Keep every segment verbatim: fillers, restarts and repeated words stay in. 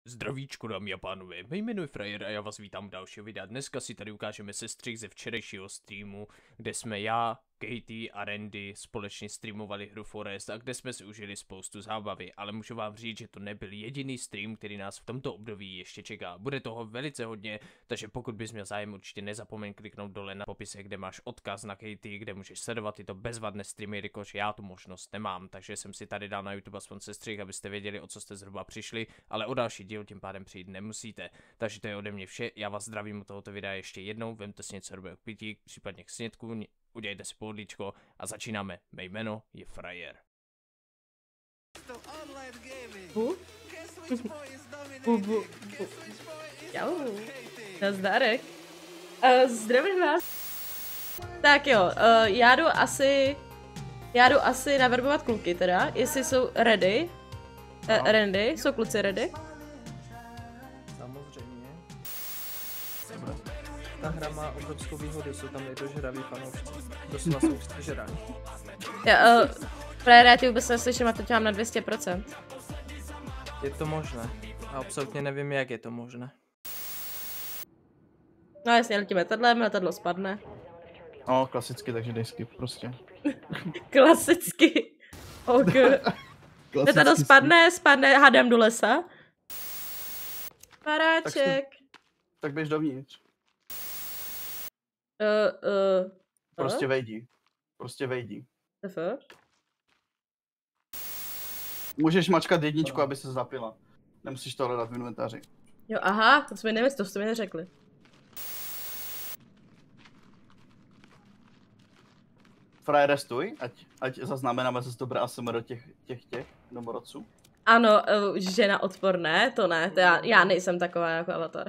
Zdravíčko, dámy a pánové, mé jméno je Frajer a já vás vítám u dalšího videa. Dneska si tady ukážeme sestřih ze včerejšího streamu, kde jsme já, Katie a Randy společně streamovali hru Forest a kde jsme si užili spoustu zábavy, ale můžu vám říct, že to nebyl jediný stream, který nás v tomto období ještě čeká. Bude toho velice hodně, takže pokud bys měl zájem, určitě nezapomeň kliknout dole na popise, kde máš odkaz na Katie, kde můžeš sledovat tyto bezvadné streamy, jakož já tu možnost nemám, takže jsem si tady dal na YouTube aspoň sestřih, abyste věděli, o co jste zhruba přišli, ale o další díl tím pádem přijít nemusíte. Takže to je ode mě vše, já vás zdravím u tohoto videa ještě jednou, vemte si něco dobrého k pití, případně k snědku, udělejte si pohodlíčko a začínáme. Mé jméno je Frajer. Bu? Bu, bu, bu. Čau. Nazdárek. Uh, zdravím vás. Tak jo, uh, já jdu asi, já jdu asi naverbovat kluky teda, jestli jsou ready. Uh, Randy, jsou kluci ready? Samozřejmě. Ta hra má obrovskou výhodu, jsou tam nedožraví fanoušci. Doslova jsou sežraní. Já, uh, Frajer, já ti vůbec neslyším a to tě mám na dvě stě procent. Je to možné. A absolutně nevím, jak je to možné. No jasně, letíme letadlem, letadlo spadne. No, klasicky, takže dej skip prostě. Klasicky. Ok. Letadlo spadne, spadne, hádám do lesa. Paráček. Tak, tak běž dovnitř. Uh, uh, Prostě vejdi. Prostě vejdi. F? Můžeš mačkat jedničku, aby se zapila. Nemusíš to hledat v inventáři. Jo, aha, to jsme nevím, to jste mi neřekli. Frajere, stůj, ať, ať zaznamenáme zase dobré A S M R do těch, těch, těch domorodců. Ano, uh, žena odporné, to ne, to já, já nejsem taková jako Avatar.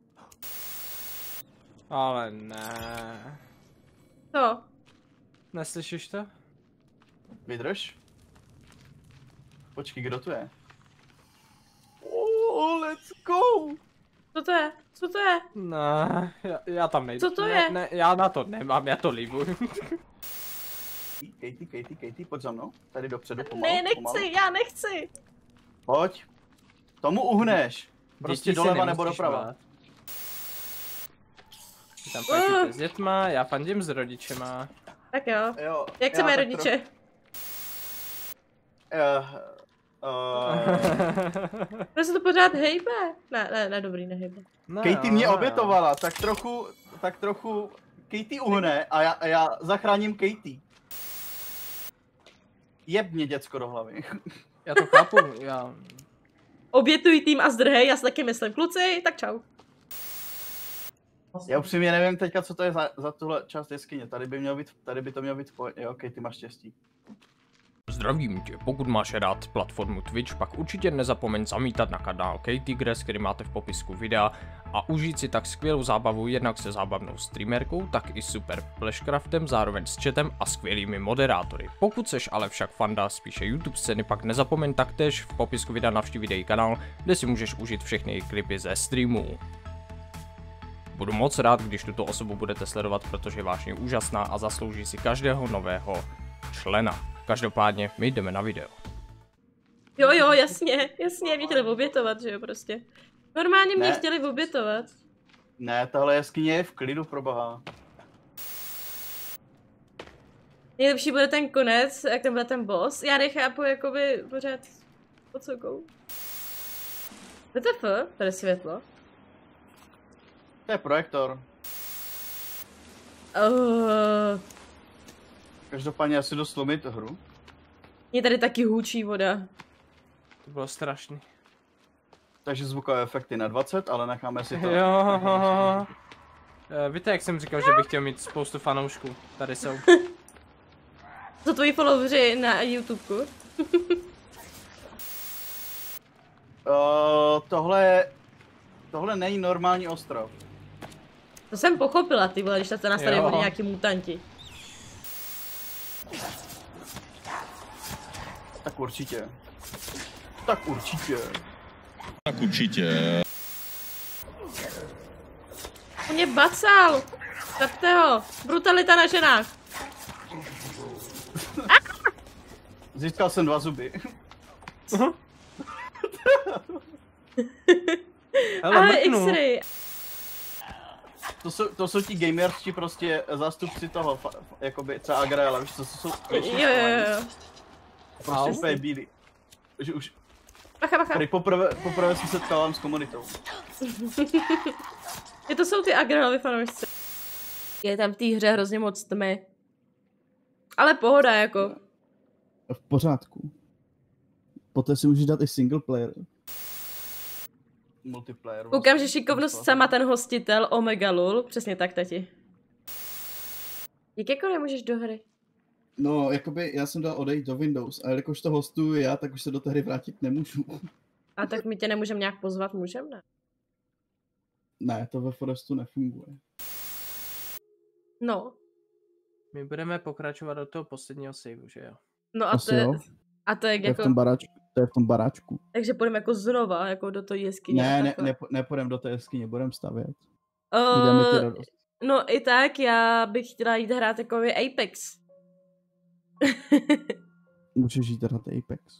Ale ne. Co? Neslyšíš to? Vydrž. Počkej, kdo tu je? Oh, let's go! Co to je? Co to je? Ne, já, já tam nejdu. Co to ne, je? Ne, já na to nemám, já to libuju. Katie, Katie, Katie, pojď za mnou. Tady dopředu, pomalu, Ne, nechci, pomalu. já nechci. Pojď. Tomu uhneš. Prostě Děti se doleva nebo nemusíš doprava. bát. Tam platíte s dětma, já fandím s rodičema. Tak jo. Jo, Jak se já mají tak rodiče? Uh, uh... Proč se to pořád hejbe? Ne, ne, ne, dobrý, nehejbe. No, Katie mě obětovala, tak trochu, tak trochu Katie uhne a já, a já zachráním Katie. Jeb mě děcko do hlavy. Já to chápu, já... Obětuj tým a zdrhej, já si taky myslím. Kluci, tak čau. Já upřímně nevím teďka, co to je za, za tuhle část jeskyně. Tady by mělo být, tady by to mělo být spoj... Jo, Katie, máš štěstí. Zdravím tě, pokud máš rád platformu Twitch, pak určitě nezapomeň zamítat na kanál Katie Grass, který máte v popisku videa a užít si tak skvělou zábavu jednak se zábavnou streamerkou, tak i super flashcraftem, zároveň s chatem a skvělými moderátory. Pokud seš ale však fanda spíše YouTube scény, pak nezapomeň taktéž v popisku videa navštívit její kanál, kde si můžeš užít všechny její klipy ze streamů. Budu moc rád, když tuto osobu budete sledovat, protože je vážně úžasná a zaslouží si každého nového člena. Každopádně my jdeme na video. Jo, jo, jasně, jasně, mě chtěli obětovat, že jo, prostě. Normálně mě Ne. chtěli obětovat. Ne, tahle jeskyně je v klidu, proboha. Nejlepší bude ten konec, jak tam bude ten boss. Já nechápu, jakoby, pořád, po co go. W T F, tady světlo. To je projektor. Uh, Každopádně asi jdu slomit hru. je tady taky hůčí voda. To bylo strašný. Takže zvukové efekty na dvacet, ale necháme si to. Jo. E, víte, jak jsem říkal, že bych chtěl mít spoustu fanoušků. Tady jsou. To tvoji followeri na YouTubeku. Uh, tohle, tohle není normální ostrov. To jsem pochopila, ty vole, když se nás tady Jo. byli nějaký mutanti. Tak určitě. Tak určitě. Tak určitě. On mě bacal! Zapte ho! Brutalita na ženách! Získal jsem dva zuby. Hele, Ale mrknu. X-ray. To jsou, to jsou ti gamerští prostě zástupci toho, fa, fa, jakoby třeba Agrela, víš co, to jsou větší Jo, jo, jo. prostě Au. úplně bílí. Že už, Bacha, bacha. tady poprvé, poprvé se setkávám s komunitou. Je to jsou ty Agralovi fanoušci. Je tam v té hře hrozně moc tmy. Ale pohoda jako. V pořádku. Poté si můžeš dát i single player. Multiplayer. Koukám, že šikovnost sama ten hostitel Omega Lul. Přesně tak, tati. Jak jako nemůžeš do hry? No, jakoby já jsem dal odejít do Windows, a jelikož to hostuju já, tak už se do té hry vrátit nemůžu. A tak my tě nemůžeme nějak pozvat, můžeme, ne? Ne, to ve Forestu nefunguje. No. My budeme pokračovat do toho posledního saveu, že jo? No a Asi to je, jo. a to je To je v jako, tom baráčku. To je v tom baráčku. takže půjdeme jako znova, jako do toho jeskyně. Ne, a ne, takhle. ne, nepůjdem do té jeskyně, budem stavět. Uděláme ti Uh, radost. no i tak, já bych chtěla jít hrát jako Apex. Můžeš jít na Apex.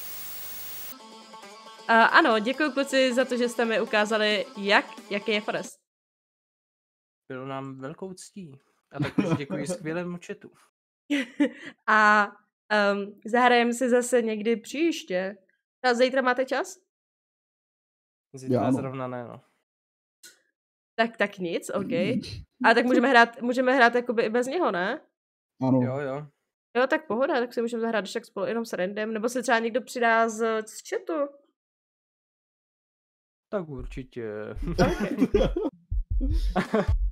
Uh, ano, děkuji kluci za to, že jste mi ukázali, jak, jaký je Forest. Bylo nám velkou ctí. A taky děkuji skvělému chatu. A um, zahrajeme si zase někdy příště. A zítra máte čas? Zítra ano. zrovna ne, no. Tak, tak nic, OK. A tak můžeme hrát, můžeme hrát jakoby i bez něho, ne? Ano. Jo, jo. Jo, tak pohoda, tak si můžeme zahrát když tak spolu jenom s randem, nebo se třeba někdo přidá z, z chatu. Tak určitě. Okay.